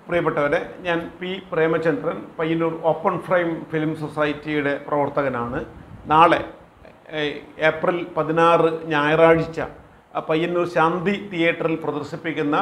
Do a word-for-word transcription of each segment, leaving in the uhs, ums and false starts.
പ്രിയപ്പെട്ടവരെ, ഞാൻ P Premachandran, Payyanur open frame film സൊസൈറ്റിയുടെ പ്രവർത്തകനാണ്. നാളെ ഏപ്രിൽ പതിനാറ് ഞായറാഴ്ച പയ്യന്നൂർ ശാന്തി തിയേറ്ററിൽ പ്രദർശിപ്പിക്കുന്ന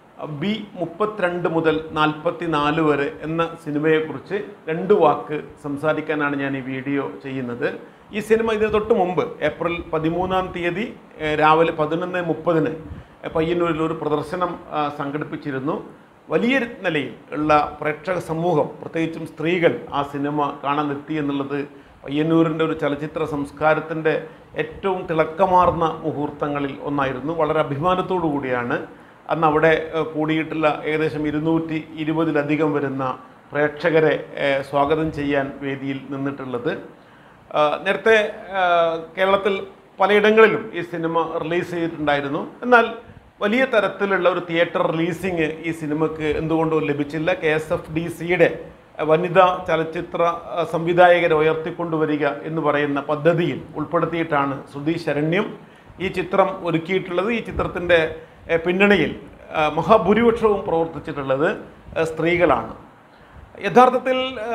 ബി മുപ്പത്തിരണ്ട് മുതൽ നാൽപ്പത്തി നാല് വരെ എന്ന സിനിമയെക്കുറിച്ച് രണ്ട് വാക്ക് സംസാരിക്കാനാണ് ഞാൻ ഈ വീഡിയോ ചെയ്യുന്നത്. ഈ സിനിമ ഇതിന് തൊട്ട് മുമ്പ് ഏപ്രിൽ പതിമൂന്നാം തീയതി രാവിലെ പതിനൊന്ന് മുപ്പതിന് പയ്യന്നൂരിൽ ഒരു പ്രദർശനം സംഘടിപ്പിച്ചിരുന്നു. വലിയ നിലയിൽ ഉള്ള പ്രേക്ഷക സമൂഹം, പ്രത്യേകിച്ചും സ്ത്രീകൾ ആ സിനിമ കാണാനെത്തി എന്നുള്ളത് പയ്യന്നൂരിൻ്റെ ഒരു ചലച്ചിത്ര സംസ്കാരത്തിൻ്റെ ഏറ്റവും തിളക്കമാർന്ന മുഹൂർത്തങ്ങളിൽ ഒന്നായിരുന്നു. വളരെ അഭിമാനത്തോടു കൂടിയാണ് അന്ന് അവിടെ കൂടിയിട്ടുള്ള ഏകദേശം ഇരുന്നൂറ്റി ഇരുപതിലധികം വരുന്ന പ്രേക്ഷകരെ സ്വാഗതം ചെയ്യാൻ വേദിയിൽ നിന്നിട്ടുള്ളത്. നേരത്തെ കേരളത്തിൽ പലയിടങ്ങളിലും ഈ സിനിമ റിലീസ് ചെയ്തിട്ടുണ്ടായിരുന്നു. എന്നാൽ വലിയ തരത്തിലുള്ള ഒരു തിയേറ്റർ റിലീസിങ് ഈ സിനിമയ്ക്ക് എന്തുകൊണ്ടും ലഭിച്ചില്ല. കെ എസ് എഫ് ഡി സിയുടെ വനിതാ ചലച്ചിത്ര സംവിധായകരെ ഉയർത്തിക്കൊണ്ടുവരിക എന്ന് പറയുന്ന പദ്ധതിയിൽ ഉൾപ്പെടുത്തിയിട്ടാണ് ശ്രുതി ശരണ്യം ഈ ചിത്രം ഒരുക്കിയിട്ടുള്ളത്. ഈ ചിത്രത്തിൻ്റെ പിന്നണിയിൽ മഹാഭൂരിപക്ഷവും പ്രവർത്തിച്ചിട്ടുള്ളത് സ്ത്രീകളാണ്. യഥാർത്ഥത്തിൽ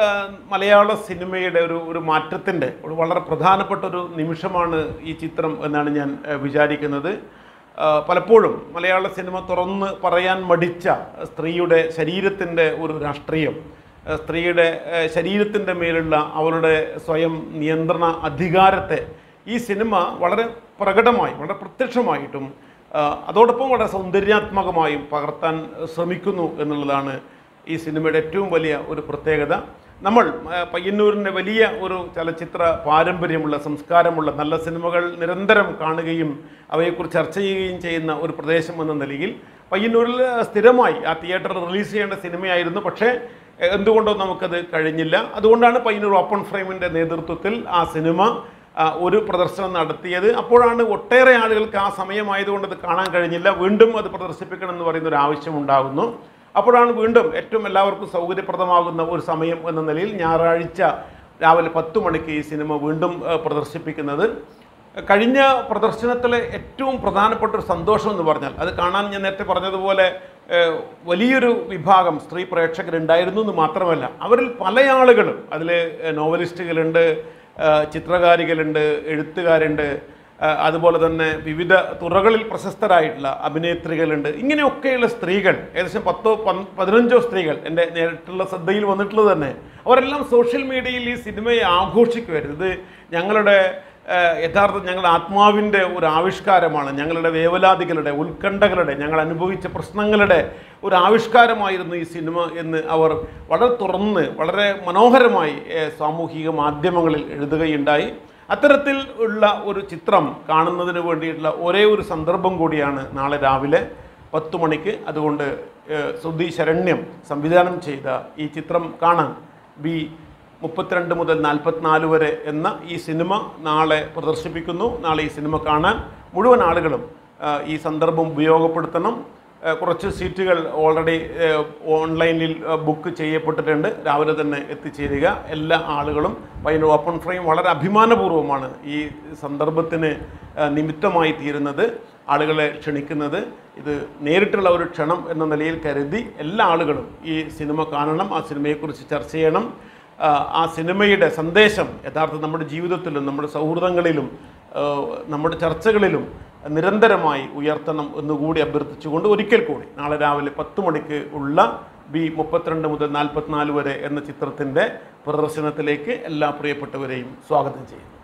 മലയാള സിനിമയുടെ ഒരു ഒരു മാറ്റത്തിൻ്റെ ഒരു വളരെ പ്രധാനപ്പെട്ട ഒരു നിമിഷമാണ് ഈ ചിത്രം എന്നാണ് ഞാൻ വിചാരിക്കുന്നത്. പലപ്പോഴും മലയാള സിനിമ തുറന്ന് പറയാൻ മടിച്ച സ്ത്രീയുടെ ശരീരത്തിൻ്റെ ഒരു രാഷ്ട്രീയം, സ്ത്രീയുടെ ശരീരത്തിൻ്റെ മേലുള്ള അവരുടെ സ്വയം നിയന്ത്രണ അധികാരത്തെ ഈ സിനിമ വളരെ പ്രകടമായി, വളരെ പ്രത്യക്ഷമായിട്ടും അതോടൊപ്പം വളരെ സൗന്ദര്യാത്മകമായും പകർത്താൻ ശ്രമിക്കുന്നു എന്നുള്ളതാണ് ഈ സിനിമയുടെ ഏറ്റവും വലിയ ഒരു പ്രത്യേകത. നമ്മൾ പയ്യന്നൂരിൻ്റെ വലിയ ഒരു ചലച്ചിത്ര പാരമ്പര്യമുള്ള, സംസ്കാരമുള്ള, നല്ല സിനിമകൾ നിരന്തരം കാണുകയും അവയെക്കുറിച്ച് ചർച്ച ചെയ്യുകയും ചെയ്യുന്ന ഒരു പ്രദേശം എന്ന നിലയിൽ പയ്യന്നൂരിൽ സ്ഥിരമായി ആ തിയേറ്ററിൽ റിലീസ് ചെയ്യേണ്ട സിനിമയായിരുന്നു. പക്ഷേ എന്തുകൊണ്ടോ നമുക്കത് കഴിഞ്ഞില്ല. അതുകൊണ്ടാണ് പയ്യന്നൂർ ഓപ്പൺ ഫ്രെയിമിൻ്റെ നേതൃത്വത്തിൽ ആ സിനിമ ഒരു പ്രദർശനം നടത്തിയത്. അപ്പോഴാണ് ഒട്ടേറെ ആളുകൾക്ക് ആ സമയമായതുകൊണ്ട് അത് കാണാൻ കഴിഞ്ഞില്ല. വീണ്ടും അത് പ്രദർശിപ്പിക്കണം എന്ന് പറയുന്ന ഒരു ആവശ്യമുണ്ടാകുന്നു. അപ്പോഴാണ് വീണ്ടും ഏറ്റവും എല്ലാവർക്കും സൗകര്യപ്രദമാകുന്ന ഒരു സമയം എന്ന നിലയിൽ ഞായറാഴ്ച രാവിലെ പത്ത് മണിക്ക് ഈ സിനിമ വീണ്ടും പ്രദർശിപ്പിക്കുന്നത്. കഴിഞ്ഞ പ്രദർശനത്തിലെ ഏറ്റവും പ്രധാനപ്പെട്ട ഒരു സന്തോഷം എന്ന് പറഞ്ഞാൽ, അത് കാണാൻ ഞാൻ നേരത്തെ പറഞ്ഞതുപോലെ വലിയൊരു വിഭാഗം സ്ത്രീ പ്രേക്ഷകരുണ്ടായിരുന്നു എന്ന് മാത്രമല്ല, അവരിൽ പല ആളുകളും, അതിൽ നോവലിസ്റ്റുകളുണ്ട്, ചിത്രകാരികളുണ്ട്, എഴുത്തുകാരുണ്ട്, അതുപോലെ തന്നെ വിവിധ തുറകളിൽ പ്രശസ്തരായിട്ടുള്ള അഭിനേത്രികളുണ്ട്. ഇങ്ങനെയൊക്കെയുള്ള സ്ത്രീകൾ, ഏകദേശം പത്തോ പതിനഞ്ചോ സ്ത്രീകൾ എൻ്റെ നേരിട്ടുള്ള ശ്രദ്ധയിൽ വന്നിട്ടുള്ളത് തന്നെ, അവരെല്ലാം സോഷ്യൽ മീഡിയയിൽ ഈ സിനിമയെ ആഘോഷിക്കുമായിരുന്നു. ഇത് ഞങ്ങളുടെ യഥാർത്ഥ ഞങ്ങളുടെ ആത്മാവിൻ്റെ ഒരു ആവിഷ്കാരമാണ്, ഞങ്ങളുടെ വേവലാതികളുടെ, ഉത്കണ്ഠകളുടെ, ഞങ്ങൾ അനുഭവിച്ച പ്രശ്നങ്ങളുടെ ഒരു ആവിഷ്കാരമായിരുന്നു ഈ സിനിമ എന്ന് അവർ വളരെ തുറന്ന് വളരെ മനോഹരമായി സാമൂഹിക മാധ്യമങ്ങളിൽ എഴുതുകയുണ്ടായി. അത്തരത്തിൽ ഉള്ള ഒരു ചിത്രം കാണുന്നതിന് വേണ്ടിയിട്ടുള്ള ഒരേ ഒരു സന്ദർഭം കൂടിയാണ് നാളെ രാവിലെ പത്ത് മണിക്ക്. അതുകൊണ്ട് ശ്രുതി ശരണ്യം സംവിധാനം ചെയ്ത ഈ ചിത്രം കാണാൻ ബി മുപ്പത്തിരണ്ട് മുതൽ നാൽപ്പത്തിനാല് വരെ എന്ന ഈ സിനിമ നാളെ പ്രദർശിപ്പിക്കുന്നു. നാളെ ഈ സിനിമ കാണാൻ മുഴുവൻ ആളുകളും ഈ സന്ദർഭം ഉപയോഗപ്പെടുത്തണം. കുറച്ച് സീറ്റുകൾ ഓൾറെഡി ഓൺലൈനിൽ ബുക്ക് ചെയ്യപ്പെട്ടിട്ടുണ്ട്. രാവിലെ തന്നെ എത്തിച്ചേരുക. എല്ലാ ആളുകളും പയ്യന്നൂർ ഓപ്പൺ ഫ്രെയിം വളരെ അഭിമാനപൂർവ്വമാണ് ഈ സന്ദർഭത്തിന് നിമിത്തമായി തീരുന്നത്, ആളുകളെ ക്ഷണിക്കുന്നത്. ഇത് നേരിട്ടുള്ള ഒരു ക്ഷണം എന്ന നിലയിൽ കരുതി എല്ലാ ആളുകളും ഈ സിനിമ കാണണം, ആ സിനിമയെക്കുറിച്ച് ചർച്ച ചെയ്യണം. ആ സിനിമയുടെ സന്ദേശം യഥാർത്ഥം നമ്മുടെ ജീവിതത്തിലും നമ്മുടെ സൗഹൃദങ്ങളിലും നമ്മുടെ ചർച്ചകളിലും നിരന്തരമായി ഉയർത്തണം എന്നുകൂടി അഭ്യർത്ഥിച്ചുകൊണ്ട് ഒരിക്കൽ കൂടി നാളെ രാവിലെ പത്ത് മണിക്ക് ഉള്ള ബി മുപ്പത്തിരണ്ട് മുതൽ നാൽപ്പത്തിനാല് വരെ എന്ന ചിത്രത്തിൻ്റെ പ്രദർശനത്തിലേക്ക് എല്ലാ പ്രിയപ്പെട്ടവരെയും സ്വാഗതം ചെയ്യുന്നു.